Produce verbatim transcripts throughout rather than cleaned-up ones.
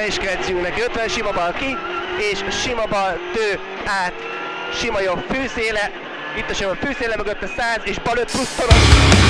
is kezdjünk neki. ötven sima bal ki, és sima bal tő át, sima jobb fűszéle, itt a sima fűszéle mögött a száz, és bal öt plusz toros.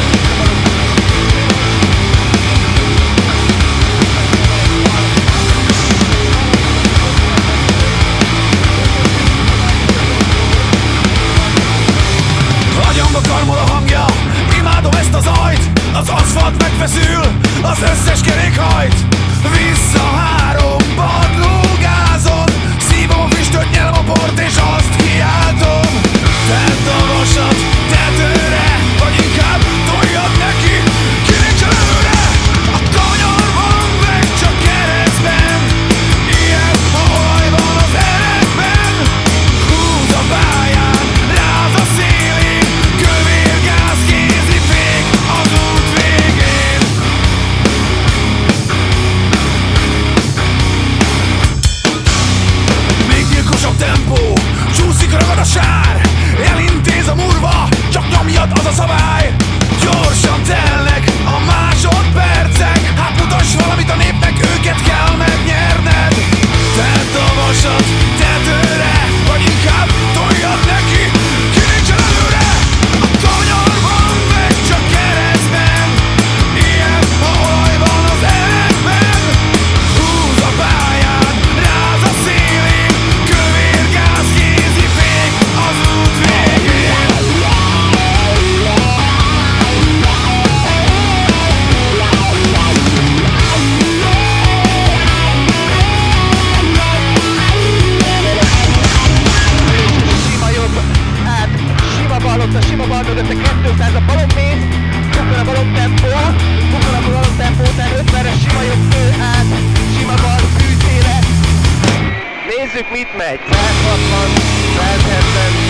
Agyamba karmol a hangja, imádom ezt a zajt. Az aszfalt megfeszül, az összes kerék hajt. Vissza három padlógázon, szívom a füstöt, nyelem a bort és azt kiáltom. Tedd a vasat tetőre, vagy inkább toljad neki, kinézzel előre. A kanyar van meg csak keresztben, ilyen ha olaj van az erekben. Húz a pályán, ráz a szélén, kövér gáz, kézi fék az út végén. Még gyilkosabb tempó, csúszik ragad a sár, elintéz a murva, csak nyomjad az a szabály. Gyorsan telnek a másodpercek, hát mutass valamit a népnek, őket kell megnyerned. Tedd a vasat tetőre, vagy inkább toljad neki, kinézzel előre. A kanyar van meg csak keresztben, ilyen ha olaj van az erekben. Húz a pályán, ráz a szélén, kövér gáz, kézi fék az út végén. Sima jobb át, sima bal ott a sima bal mögött a kétszáz a balon mész, bukkan a balon tempó, bukkan a balon tempó, tehát ötvenre sima jobb tő át, sima bal fűszéle. Nézzük mit megy, száz hatvan, száz hetven,